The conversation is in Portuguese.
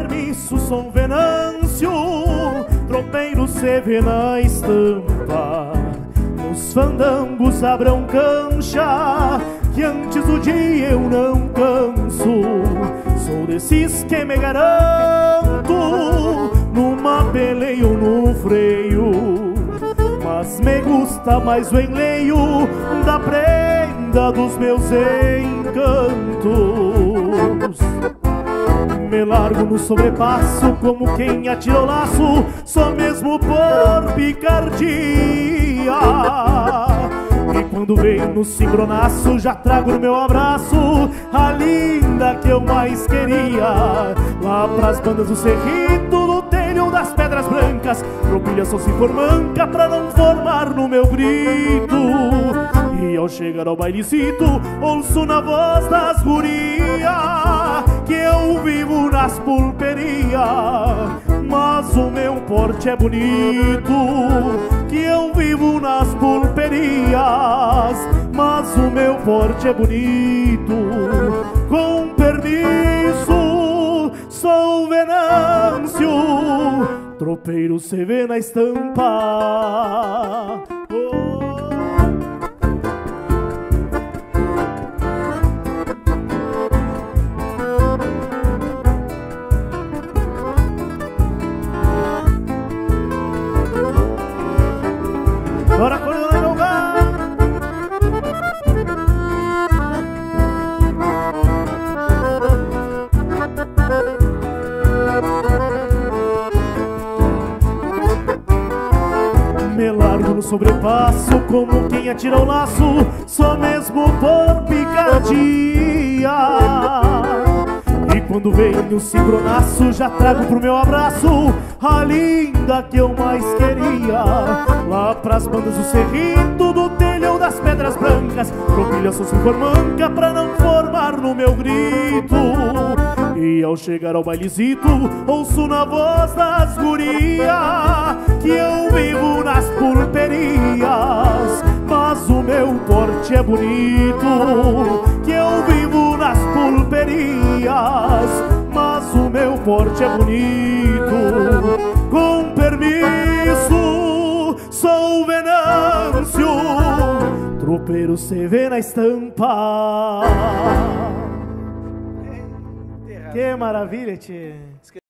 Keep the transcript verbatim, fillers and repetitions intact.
permisso, sou um Venâncio, tropeiro se vê na estampa. Nos fandangos abram cancha, que antes do dia eu não canso. Sou desses que me garanto, numa peleia ou no freio, mas me gusta mais o enleio da prenda dos meus encantos. Me largo no sobrepasso como quem atira o laço, só mesmo por picardia. E quando vem no cimbronaço, já trago no meu abraço a linda que eu mais queria. Lá pras bandas do Cerrito, no telhão das Pedras Brancas, tropilha só se for manca pra não formar no meu grito. E ao chegar ao bailecito, ouço na voz das gurias que eu vivo nas pulperias, mas o meu porte é bonito. Que eu vivo nas pulperias, mas o meu porte é bonito. Com permisso, sou Venâncio, tropeiro se vê na estampa. Oh. Bora, Coronel Galgar! Me largo no sobrepasso como quem atira o laço, só mesmo por picardia. E quando vem o cimbronaço, já trago pro meu abraço a linda que eu mais queria. Lá pras bandas do Cerrito, do telhão das Pedras Brancas, tropilha só se for manca pra não formar no meu grito. E ao chegar ao bailezito, ouço na voz das gurias que eu vivo nas pulperias, mas o meu porte é bonito. Que eu vivo nas pulperias, mas o meu porte é bonito. Com permisso, sou Venâncio, tropeiro se vê na estampa. Que maravilha, tchê.